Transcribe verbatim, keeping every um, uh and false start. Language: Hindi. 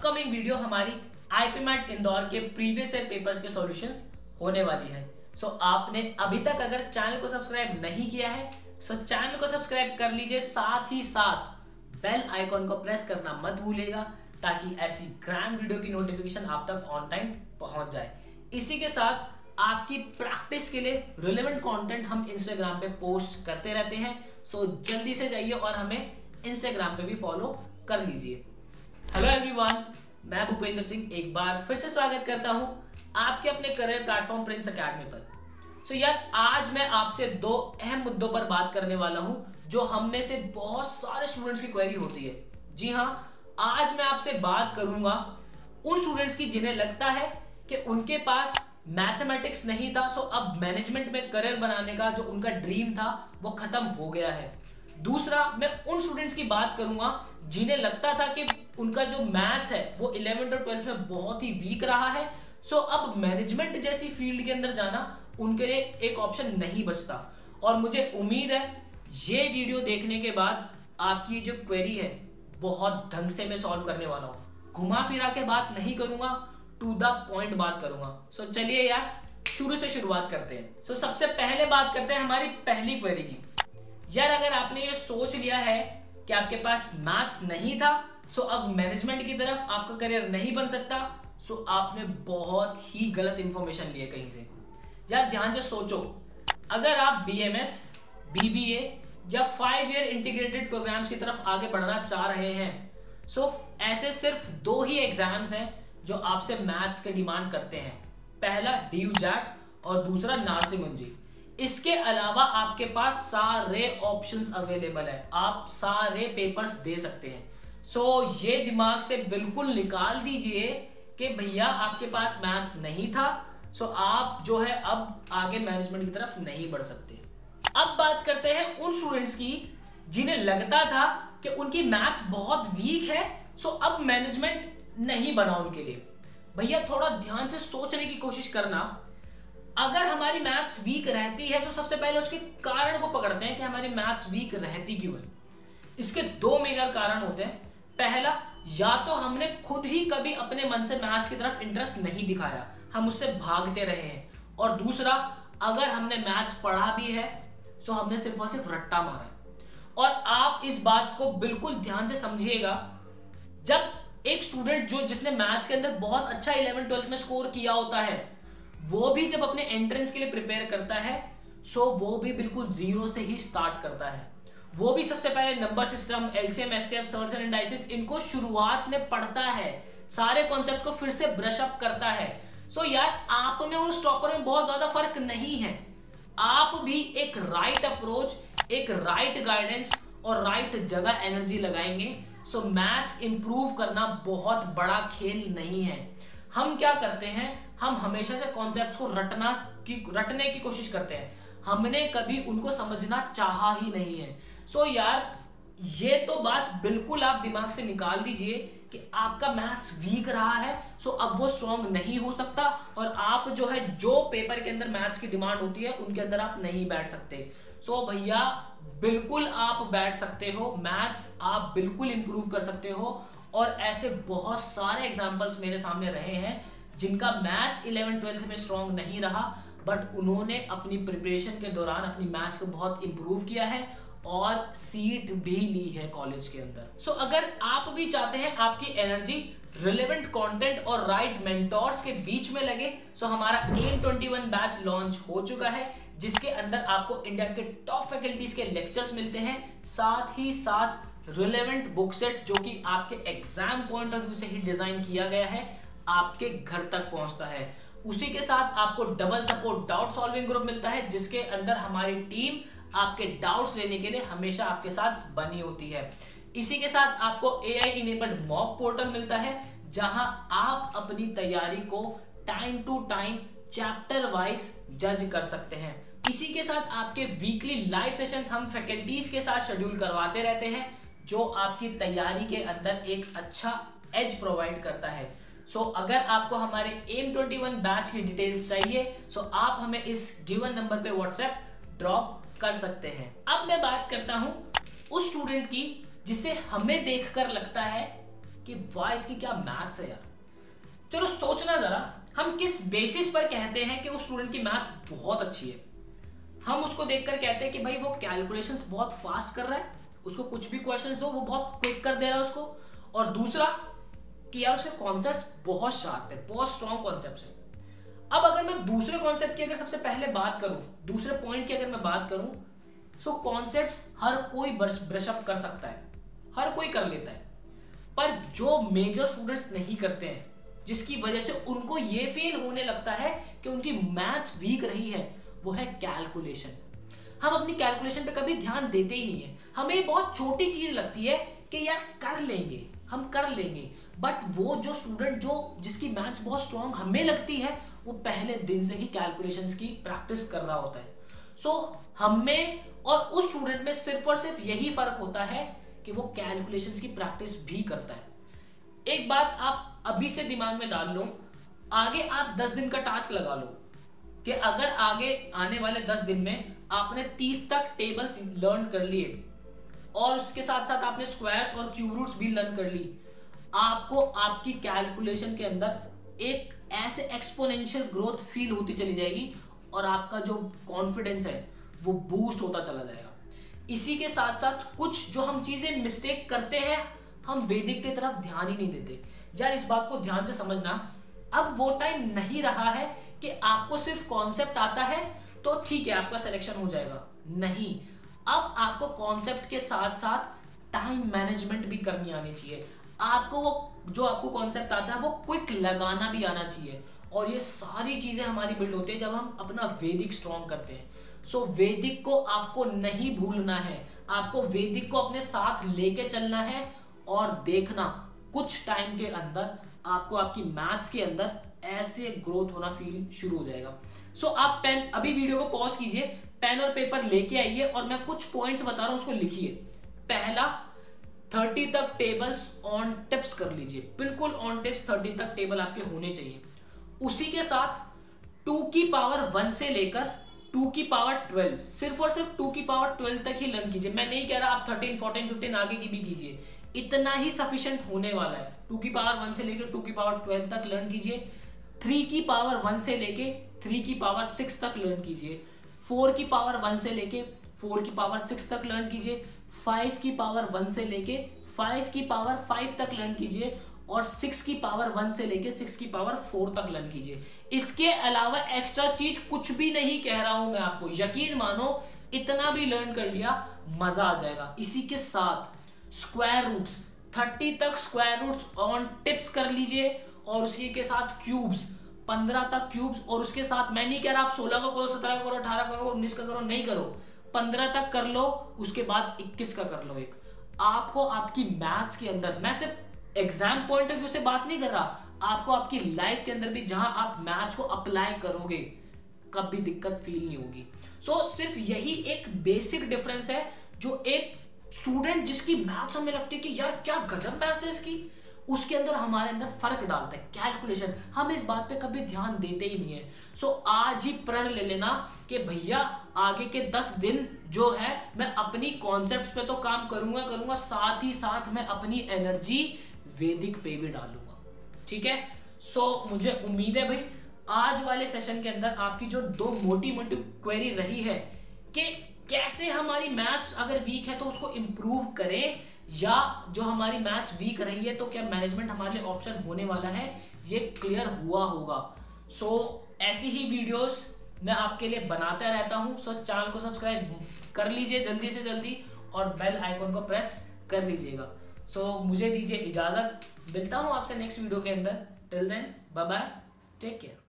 अपकमिंग वीडियो हमारी आईपीमैट इंदौर के प्रीवियस ईयर पेपर्स के सॉल्यूशंस होने वाली है। सो so, आपने अभी तक अगर चैनल को सब्सक्राइब नहीं किया है सो so चैनल को सब्सक्राइब कर लीजिए, साथ ही साथ बेल आइकॉन को प्रेस करना मत भूलिएगा ताकि ऐसी ग्रैंड वीडियो की नोटिफिकेशन आप तक ऑन टाइम पहुंच जाए। इसी के साथ आपकी प्रैक्टिस के लिए रिलेवेंट कंटेंट हम इंस्टाग्राम पे पोस्ट करते रहते हैं। सो so, जल्दी से जाइए और हमें इंस्टाग्राम पे भी फॉलो कर लीजिए। हेलो एवरीवन, मैं भूपेंद्र सिंह एक बार फिर से स्वागत करता हूं आपके अपने करियर प्लेटफॉर्म प्रिंस एकेडमी पर। सो so, यार आज मैं आपसे दो अहम मुद्दों पर बात करने वाला हूं जो हम में से बहुत सारे स्टूडेंट्स की क्वेरी होती है। जी हाँ, आज मैं आपसे बात करूंगा उन स्टूडेंट्स की जिन्हें लगता है कि उनके पास मैथमेटिक्स नहीं था, सो अब मैनेजमेंट में करियर बनाने का जो उनका ड्रीम था वो खत्म हो गया है। दूसरा, मैं उन स्टूडेंट्स की बात करूंगा जिन्हें लगता था कि उनका जो मैथ्स है वो इलेवेंथ और ट्वेल्थ में बहुत ही वीक रहा है, सो अब मैनेजमेंट जैसी फील्ड के अंदर जाना उनके लिए एक ऑप्शन नहीं बचता। और मुझे उम्मीद है ये वीडियो देखने के बाद आपकी जो क्वेरी है बहुत ढंग से मैं सॉल्व करने वाला हूं। घुमा फिरा के बात नहीं करूंगा, टू द पॉइंट बात करूंगा। सो so, चलिए यार शुरू से शुरुआत करते हैं। सो so, सबसे पहले बात करते हैं हमारी पहली क्वेरी की। यार अगर आपने ये सोच लिया है कि आपके पास मैथ्स नहीं था सो so अब मैनेजमेंट की तरफ आपका करियर नहीं बन सकता, सो so आपने बहुत ही गलत इंफॉर्मेशन ली है कहीं से। यार ध्यान से सोचो, अगर आप बीएमएस, बीबीए या फाइव ईयर इंटीग्रेटेड प्रोग्राम्स की तरफ आगे बढ़ना चाह रहे हैं सो so ऐसे सिर्फ दो ही एग्जाम्स हैं जो आपसे मैथ्स के डिमांड करते हैं। पहला डी जैट और दूसरा नार्सिमुंजी। इसके अलावा आपके पास सारे ऑप्शंस अवेलेबल है, आप सारे पेपर्स दे सकते हैं। सो so, ये दिमाग से बिल्कुल निकाल दीजिए कि भैया आपके पास मैथ्स नहीं था सो so आप जो है अब आगे मैनेजमेंट की तरफ नहीं बढ़ सकते। अब बात करते हैं उन स्टूडेंट्स की जिन्हें लगता था कि उनकी मैथ्स बहुत वीक है सो so अब मैनेजमेंट नहीं बना उनके लिए। भैया थोड़ा ध्यान से सोचने की कोशिश करना। अगर हमारी मैथ्स वीक रहती है तो सबसे पहले उसके कारण को पकड़ते हैं कि हमारी मैथ्स वीक रहती क्यों है। इसके दो मेजर कारण होते हैं। पहला, या तो हमने खुद ही कभी अपने मन से मैथ्स की तरफ इंटरेस्ट नहीं दिखाया, हम उससे भागते रहे हैं। और दूसरा, अगर हमने मैथ्स पढ़ा भी है तो हमने सिर्फ और सिर्फ रट्टा मारा है। और आप इस बात को बिल्कुल ध्यान से समझिएगा, जब एक स्टूडेंट जो जिसने मैथ्स के अंदर बहुत अच्छा इलेवेंथ ट्वेल्थ में स्कोर किया होता है वो भी जब अपने एंट्रेंस के लिए प्रिपेयर करता है सो वो भी बिल्कुल जीरो से ही स्टार्ट करता है। वो भी सबसे पहले number system, LCM, HCF, surds and indices इनको शुरुआत में पढ़ता है, सारे कॉन्सेप्ट्स को फिर से ब्रश अप करता है। सो यार आप में और स्टॉपर में बहुत ज्यादा फर्क नहीं है। आप भी एक राइट अप्रोच, एक राइट गाइडेंस और राइट जगह एनर्जी लगाएंगे सो मैथ्स इंप्रूव करना बहुत बड़ा खेल नहीं है। हम क्या करते हैं, हम हमेशा से कॉन्सेप्ट्स को रटना की रटने की कोशिश करते हैं, हमने कभी उनको समझना चाहा ही नहीं है। सो so यार ये तो बात बिल्कुल आप दिमाग से निकाल दीजिए कि आपका मैथ्स वीक रहा है सो अब वो स्ट्रॉन्ग नहीं हो सकता और आप जो है जो पेपर के अंदर मैथ्स की डिमांड होती है उनके अंदर आप नहीं बैठ सकते। सो so भैया बिल्कुल आप बैठ सकते हो, मैथ्स आप बिल्कुल इंप्रूव कर सकते हो। और ऐसे बहुत सारे एग्जांपल्स मेरे सामने रहे हैं जिनका मैथ्स इलेवेंथ ट्वेल्थ में स्ट्रॉन्ग नहीं रहा बट उन्होंने अपनी प्रिपरेशन के दौरान अपनी मैथ्स को बहुत इंप्रूव किया है और सीट भी ली है कॉलेज के अंदर। सो so, अगर आप भी चाहते हैं आपकी एनर्जी रिलेवेंट कंटेंट और राइट मेंटोर्स के बीच में लगे सो so हमारा M twenty one batch launch हो चुका है जिसके अंदर आपको इंडिया के टॉप फैकल्टीज के लेक्चर्स मिलते हैं, साथ ही साथ रिलेवेंट बुक सेट जो कि आपके एग्जाम पॉइंट ऑफ व्यू से ही डिजाइन किया गया है आपके घर तक पहुंचता है। उसी के साथ आपको double support doubt solving group मिलता है जिसके अंदर हमारी टीम आपके डाउट्स लेने के लिए हमेशा आपके साथ बनी होती है। इसी के साथ आपको एआई इनेबल्ड मॉक पोर्टल मिलता है जहां आप अपनी तैयारी को time to time chapter wise जज कर सकते हैं। इसी के साथ आपके वीकली लाइव सेशंस हम फैकल्टीज के साथ शेड्यूल करवाते रहते हैं जो आपकी तैयारी के अंदर एक अच्छा एज प्रोवाइड करता है। सो so, अगर आपको हमारे एम ट्वेंटी वन बैच की डिटेल्स चाहिए सो so आप हमें इस गिवन नंबर पे व्हाट्सएप ड्रॉप कर सकते हैं। अब मैं बात करता हूं उस स्टूडेंट की जिसे हमें देखकर लगता है कि वाह इसकी क्या मैथ्स है यार। चलो सोचना जरा, हम किस बेसिस पर कहते हैं कि उस स्टूडेंट की मैथ्स बहुत अच्छी है। हम उसको देखकर कहते हैं कि भाई वो कैलकुलेशंस बहुत फास्ट कर रहा है, उसको कुछ भी क्वेश्चंस दो वो बहुत क्विक कर दे रहा है उसको। और दूसरा कि यार उसके कॉन्सेप्ट्स बहुत शार्प है, बहुत स्ट्रॉन्ग कॉन्सेप्ट्स है। अब अगर मैं दूसरे कॉन्सेप्ट की अगर सबसे पहले बात करूं, दूसरे पॉइंट की अगर मैं बात करूं, सो कॉन्सेप्ट्स हर कोई ब्रश अप कर सकता है, हर कोई कर लेता है। पर जो मेजर स्टूडेंट्स नहीं करते हैं, जिसकी वजह से उनको ये फील होने लगता है कि उनकी मैथ्स वीक रही है, वो है कैलकुलेशन। हम अपनी कैलकुलेशन पे कभी ध्यान देते ही नहीं है। हमें बहुत छोटी चीज लगती है कि यार कर लेंगे, हम कर लेंगे। बट वो जो स्टूडेंट जो जिसकी मैथ्स बहुत स्ट्रांग हमें लगती है, वो पहले दिन से ही कैलकुलेशंस की प्रैक्टिस कर रहा होता है। सो so, हमें और उस स्टूडेंट में सिर्फ और सिर्फ यही फर्क होता है कि वो कैलकुलेशंस की प्रैक्टिस भी करता है। एक बात आप अभी से दिमाग में डाल लो, आगे आप दस दिन का टास्क लगा लो कि अगर आगे आने वाले दस दिन में आपने तीस तक टेबल्स लर्न कर लिए और उसके साथ साथ आपने स्क्वायर्स और क्यूब रूट्स भी लर्न कर ली, आपको आपकी कैलकुलेशन के अंदर एक ऐसे एक्सपोनेंशियल ग्रोथ फील होती चली जाएगी और आपका जो कॉन्फिडेंस है वो बूस्ट होता चला जाएगा। इसी के साथ साथ कुछ जो हम चीजें मिस्टेक करते हैं, हम वैदिक की तरफ ध्यान ही नहीं देते। यार इस बात को ध्यान से समझना, अब वो टाइम नहीं रहा है कि आपको सिर्फ कॉन्सेप्ट आता है तो ठीक है आपका सिलेक्शन हो जाएगा। नहीं, अब आपको कॉन्सेप्ट के साथ साथ टाइम मैनेजमेंट भी करनी आनी चाहिए। आपको वो जो आपको कॉन्सेप्ट आता है वो क्विक लगाना भी आना चाहिए। और ये सारी चीजें हमारी बिल्ड होती है जब हम अपना वैदिक स्ट्रॉन्ग करते हैं। सो so, वैदिक को आपको नहीं भूलना है, आपको वैदिक को अपने साथ लेके चलना है और देखना कुछ टाइम के अंदर आपको आपकी मैथ्स के अंदर ऐसे ग्रोथ होना फील शुरू हो जाएगा। सो so, आप पेन अभी वीडियो को पॉज कीजिए, पेन और पेपर लेके आइए और मैं कुछ पॉइंट्स बता रहा हूं उसको लिखिए। पहला, तीस तक टेबल्स ऑन टिप्स कर लीजिए, बिल्कुल ऑन टिप्स तीस तक टेबल आपके होने चाहिए। उसी के साथ टू की पावर वन से लेकर टू की पावर ट्वेल्व, सिर्फ और सिर्फ टू की पावर ट्वेल्व तक ही लर्न कीजिए। मैं नहीं कह रहा आप थर्टीन फोर्टीन फिफ्टीन आगे की भी कीजिए, इतना ही सफिशिएंट होने वाला है। टू की पावर वन से लेकर टू की पावर ट्वेल्व तक लर्न कीजिए। थ्री की पावर वन से लेके थ्री की पावर सिक्स तक लर्न कीजिए। फोर की पावर वन से लेके फोर की पावर सिक्स तक लर्न कीजिए। फाइव की पावर वन से लेके फाइव की पावर फाइव तक लर्न कीजिए और सिक्स की पावर वन से लेके सिक्स की पावर फोर तक लर्न कीजिए। इसके अलावा एक्स्ट्रा चीज कुछ भी नहीं कह रहा हूं मैं आपको, यकीन मानो इतना भी लर्न कर लिया मजा आ जाएगा। इसी के साथ स्क्वायर रूट्स तीस तक स्क्वायर रूट्स ऑन टिप्स कर लीजिए और उसी के साथ क्यूब्स पंद्रह तक क्यूब्स। और उसके साथ मैं नहीं कह रहा आप सोलह का करो, सत्रह का करो, अठारह करो, उन्नीस का करो, नहीं करो, पंद्रह तक कर लो, उसके बाद इक्कीस का कर लो। एक आपको आपकी मैथ्स के अंदर, मैं सिर्फ एग्जाम पॉइंट ऑफ व्यू से बात नहीं कर रहा, आपको आपकी लाइफ के अंदर भी जहां आप मैथ्स को अप्लाई करोगे कभी दिक्कत फील नहीं होगी। सो so, सिर्फ यही एक बेसिक डिफरेंस है जो एक स्टूडेंट जिसकी मैथ्स हमें लगती है कि यार क्या गजब मैथ्स है इसकी, उसके अंदर हमारे अंदर फर्क डालता है कैलकुलेशन। हम इस बात पे कभी ध्यान देते ही नहीं है। सो so, आज ही प्रण ले लेना कि भैया आगे के दस दिन जो है मैं अपनी कॉन्सेप्ट्स पे तो काम करूंगा करूंगा साथ ही साथ मैं अपनी एनर्जी वैदिक पे भी डालूंगा। ठीक है। सो so, मुझे उम्मीद है भाई आज वाले सेशन के अंदर आपकी जो दो मोटी मोटी क्वेरी रही है कि कैसे हमारी मैथ्स अगर वीक है तो उसको इंप्रूव करें, या जो हमारी मैथ्स वीक रही है तो क्या मैनेजमेंट हमारे लिए ऑप्शन होने वाला है, ये क्लियर हुआ होगा। सो so, ऐसी ही वीडियोस मैं आपके लिए बनाता रहता हूं। सो so, चैनल को सब्सक्राइब कर लीजिए जल्दी से जल्दी और बेल आइकॉन को प्रेस कर लीजिएगा। सो so, मुझे दीजिए इजाजत, मिलता हूं आपसे नेक्स्ट वीडियो के अंदर। Till then bye bye, take care.